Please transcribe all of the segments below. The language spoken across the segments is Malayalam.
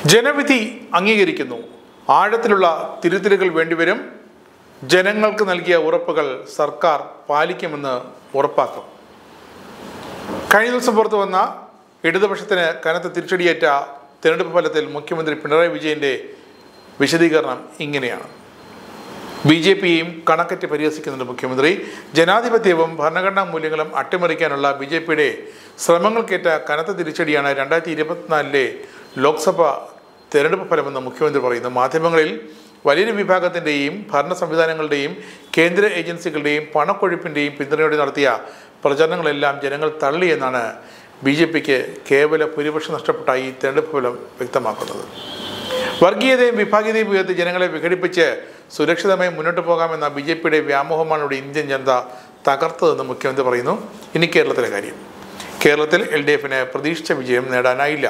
ജനവിധി അംഗീകരിക്കുന്നു. ആഴത്തിലുള്ള തിരുത്തലുകൾ വേണ്ടിവരും. ജനങ്ങൾക്ക് നൽകിയ ഉറപ്പുകൾ സർക്കാർ പാലിക്കുമെന്ന് ഉറപ്പാക്കും. കഴിഞ്ഞ ദിവസം പുറത്തു വന്ന ഇടതുപക്ഷത്തിന് കനത്ത തിരിച്ചടിയേറ്റ തെരഞ്ഞെടുപ്പ് ഫലത്തിൽ മുഖ്യമന്ത്രി പിണറായി വിജയന്റെ വിശദീകരണം ഇങ്ങനെയാണ്. BJPയെയും കണക്കറ്റ് പരിഹസിക്കുന്നുണ്ട് മുഖ്യമന്ത്രി. ജനാധിപത്യവും ഭരണഘടനാ മൂല്യങ്ങളും അട്ടിമറിക്കാനുള്ള BJPയുടെ ശ്രമങ്ങൾക്കേറ്റ കനത്ത തിരിച്ചടിയാണ് 2024 ലോക്സഭാ തെരഞ്ഞെടുപ്പ് ഫലമെന്ന് മുഖ്യമന്ത്രി പറയുന്നു. മാധ്യമങ്ങളിൽ വലിയൊരു വിഭാഗത്തിൻ്റെയും ഭരണ സംവിധാനങ്ങളുടെയും കേന്ദ്ര ഏജൻസികളുടെയും പണക്കൊഴുപ്പിൻ്റെയും പിന്തുണയോടെ നടത്തിയ പ്രചരണങ്ങളെല്ലാം ജനങ്ങൾ തള്ളിയെന്നാണ് BJPക്ക് കേവല ഭൂരിപക്ഷം നഷ്ടപ്പെട്ട ഈ തെരഞ്ഞെടുപ്പ് ഫലം വ്യക്തമാക്കുന്നത്. വർഗീയതയും വിഭാഗീയതയും ഉയർത്തി ജനങ്ങളെ വിഘടിപ്പിച്ച് സുരക്ഷിതമായി മുന്നോട്ട് പോകാമെന്ന BJPയുടെ വ്യാമോഹമാണ് ഇവിടെ ഇന്ത്യൻ ജനത തകർത്തതെന്ന് മുഖ്യമന്ത്രി പറയുന്നു. ഇനി കേരളത്തിലെ കാര്യം. കേരളത്തിൽ LDFന് പ്രതീക്ഷിച്ച വിജയം നേടാനായില്ല.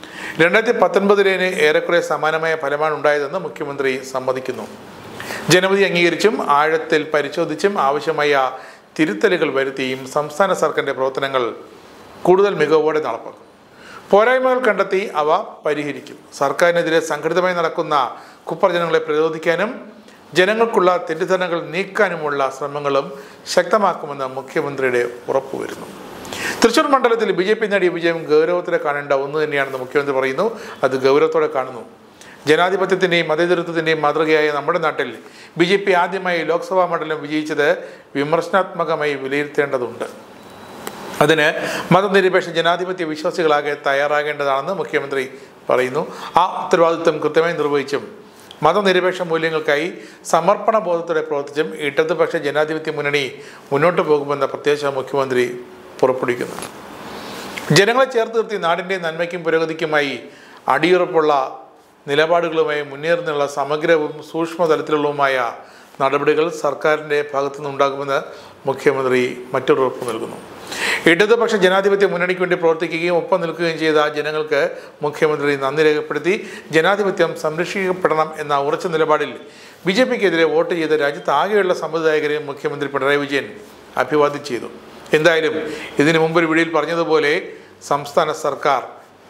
2019 ഏറെക്കുറെ സമാനമായ ഫലമാണ് ഉണ്ടായതെന്ന് മുഖ്യമന്ത്രി സമ്മതിക്കുന്നു. ജനവിധി അംഗീകരിച്ചും ആഴത്തിൽ പരിശോധിച്ചും ആവശ്യമായ തിരുത്തലുകൾ വരുത്തിയും സംസ്ഥാന സർക്കാരിൻ്റെ പ്രവർത്തനങ്ങൾ കൂടുതൽ മികവോടെ നടപ്പാക്കും. പോരായ്മകൾ കണ്ടെത്തി അവ പരിഹരിക്കും. സർക്കാരിനെതിരെ സംഘടിതമായി നടക്കുന്ന കുപ്രചരണങ്ങളെ പ്രതിരോധിക്കാനും ജനങ്ങൾക്കുള്ള തെറ്റിദ്ധാരണകൾ നീക്കാനുമുള്ള ശ്രമങ്ങളും ശക്തമാക്കുമെന്ന് മുഖ്യമന്ത്രിയുടെ ഉറപ്പുവരുന്നു. തൃശ്ശൂർ മണ്ഡലത്തിൽ BJP നേടിയ വിജയം ഗൗരവത്തോടെ കാണേണ്ട ഒന്ന് തന്നെയാണെന്ന് മുഖ്യമന്ത്രി പറയുന്നു. അത് ഗൗരവത്തോടെ കാണുന്നു. ജനാധിപത്യത്തിൻ്റെയും മതേതരത്വത്തിൻ്റെയും മാതൃകയായ നമ്മുടെ നാട്ടിൽ BJP ആദ്യമായി ലോക്സഭാ മണ്ഡലം വിജയിച്ചത് വിമർശനാത്മകമായി വിലയിരുത്തേണ്ടതുണ്ട്. അതിന് മതനിരപേക്ഷ ജനാധിപത്യ വിശ്വാസികളാകെ തയ്യാറാകേണ്ടതാണെന്ന് മുഖ്യമന്ത്രി പറയുന്നു. ആ ഉത്തരവാദിത്വം കൃത്യമായി നിർവഹിച്ചും മതനിരപേക്ഷ മൂല്യങ്ങൾക്കായി സമർപ്പണ ബോധത്തോടെ പ്രവർത്തിച്ചും ഇടതുപക്ഷ ജനാധിപത്യ മുന്നണി മുന്നോട്ട് പോകുമെന്ന പ്രത്യേക മുഖ്യമന്ത്രി പുറപ്പെടുവിക്കുന്നു. ജനങ്ങളെ ചേർത്ത് നിർത്തി നാടിൻ്റെ നന്മയ്ക്കും പുരോഗതിക്കുമായി അടിയുറപ്പുള്ള നിലപാടുകളുമായി മുന്നേറുന്നുള്ള സമഗ്രവും സൂക്ഷ്മതലത്തിലുള്ളതുമായ നടപടികൾ സർക്കാരിൻ്റെ ഭാഗത്തു നിന്നുണ്ടാകുമെന്ന് മുഖ്യമന്ത്രി മറ്റൊരു ഉറപ്പ് നൽകുന്നു. ഇടതുപക്ഷ ജനാധിപത്യ മുന്നണിക്ക് വേണ്ടി പ്രവർത്തിക്കുകയും ഒപ്പം നിൽക്കുകയും ചെയ്ത ജനങ്ങൾക്ക് മുഖ്യമന്ത്രി നന്ദി രേഖപ്പെടുത്തി. ജനാധിപത്യം സംരക്ഷിക്കപ്പെടണം എന്ന ഉറച്ച നിലപാടിൽ BJPക്കെതിരെ വോട്ട് ചെയ്ത രാജ്യത്ത് ആകെയുള്ള സമ്മതിദായകരെയും മുഖ്യമന്ത്രി പിണറായി വിജയൻ അഭിവാദ്യം ചെയ്തു. എന്തായാലും ഇതിനു മുമ്പ് ഒരു വീഡിയോയിൽ പറഞ്ഞതുപോലെ സംസ്ഥാന സർക്കാർ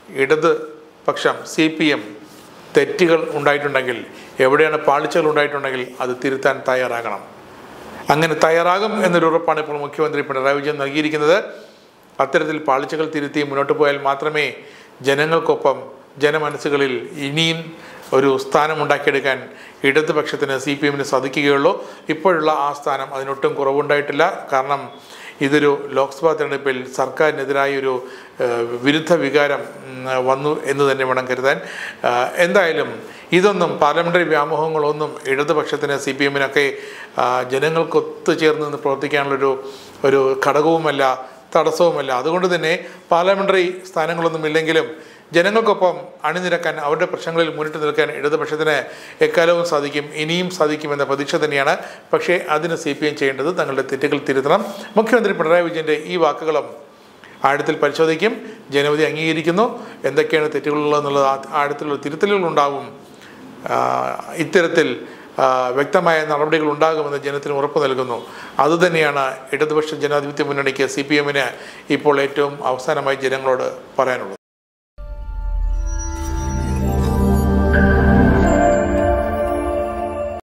ഇടതുപക്ഷം CPM തെറ്റുകൾ ഉണ്ടായിട്ടുണ്ടെങ്കിൽ, എവിടെയാണ് പാളിച്ചകൾ ഉണ്ടായിട്ടുണ്ടെങ്കിൽ അത് തിരുത്താൻ തയ്യാറാകണം. അങ്ങനെ തയ്യാറാകും എന്നൊരു ഉറപ്പാണ് ഇപ്പോൾ മുഖ്യമന്ത്രി പിണറായി വിജയൻ നൽകിയിരിക്കുന്നത്. അത്തരത്തിൽ പാളിച്ചകൾ തിരുത്തി മുന്നോട്ട് പോയാൽ മാത്രമേ ജനങ്ങൾക്കൊപ്പം ജനമനസ്സുകളിൽ ഇനിയും ഒരു സ്ഥാനം ഉണ്ടാക്കിയെടുക്കാൻ ഇടതുപക്ഷത്തിന് CPMന് സാധിക്കുകയുള്ളൂ. ഇപ്പോഴുള്ള ആ സ്ഥാനം അതിനൊട്ടും കുറവുണ്ടായിട്ടില്ല. കാരണം ഇതൊരു ലോക്സഭാ തെരഞ്ഞെടുപ്പിൽ സർക്കാരിനെതിരായൊരു വിരുദ്ധ വികാരം വന്നു എന്ന് തന്നെ വേണം കരുതാൻ. എന്തായാലും ഇതൊന്നും പാർലമെൻ്ററി വ്യാമോഹങ്ങളൊന്നും ഇടതുപക്ഷത്തിന് CPMനൊക്കെ ജനങ്ങൾക്ക് ഒത്തുചേർന്ന് നിന്ന് പ്രവർത്തിക്കാനുള്ളൊരു ഘടകവുമല്ല, തടസ്സവുമല്ല. അതുകൊണ്ട് തന്നെ പാർലമെൻ്ററി സ്ഥാനങ്ങളൊന്നും ഇല്ലെങ്കിലും ജനങ്ങൾക്കൊപ്പം അണിനിരക്കാൻ, അവരുടെ പ്രശ്നങ്ങളിൽ മുന്നിട്ട് നിൽക്കാൻ ഇടതുപക്ഷത്തിന് എക്കാലവും സാധിക്കും, ഇനിയും സാധിക്കുമെന്ന പ്രതീക്ഷ തന്നെയാണ്. പക്ഷേ അതിന് CPM ചെയ്യേണ്ടത് തങ്ങളുടെ തെറ്റുകൾ തിരുത്തണം. മുഖ്യമന്ത്രി പിണറായി വിജയൻ്റെ ഈ വാക്കുകളും ആഴത്തിൽ പരിശോധിക്കും. ജനവിധി അംഗീകരിക്കുന്നു. എന്തൊക്കെയാണ് തെറ്റുകളുള്ളതെന്നുള്ളത് ആഴത്തിലുള്ള തിരുത്തലുകളുണ്ടാവും. ഇത്തരത്തിൽ വ്യക്തമായ നടപടികൾ ഉണ്ടാകുമെന്ന് ജനത്തിന് ഉറപ്പ് നൽകുന്നു. അതുതന്നെയാണ് ഇടതുപക്ഷ ജനാധിപത്യ മുന്നണിക്ക് CPMന് ഇപ്പോൾ ഏറ്റവും അവസാനമായി ജനങ്ങളോട് പറയാനുള്ളത്.